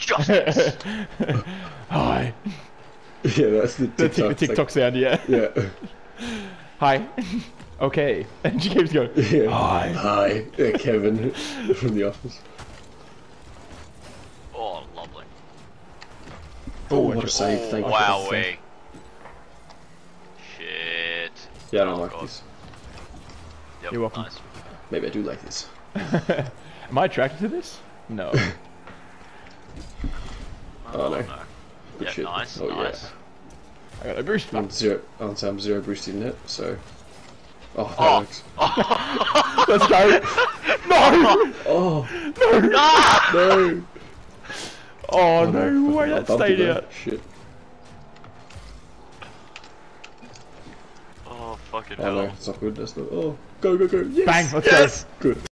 Justice. Hi. Yeah, that's the The TikTok. TikTok sound, yeah. Yeah. Hi. Okay. And she keeps going. Yeah. Hi. Hi. Yeah, Kevin from The Office. Oh, lovely. Oh, what a save! Thank you. Wowee. Shit. Yeah, I don't Oh, like God. this. Yep, You're welcome. Nice. Maybe I do like this. Am I attracted to this? No. Oh no. Good Yeah, shit. nice, Oh nice. I got a boost. yeah. I'm zero. I'm zero boosting it, so. Oh, that Oh. works. Let's go. No. Oh Ah! no! Oh no way, Not that bumpy stayed though. out. Shit. Oh, fucking Oh hell. no, it's not good. That's not. Oh, go go go! Yes. Bang, let's Yes! go. Good.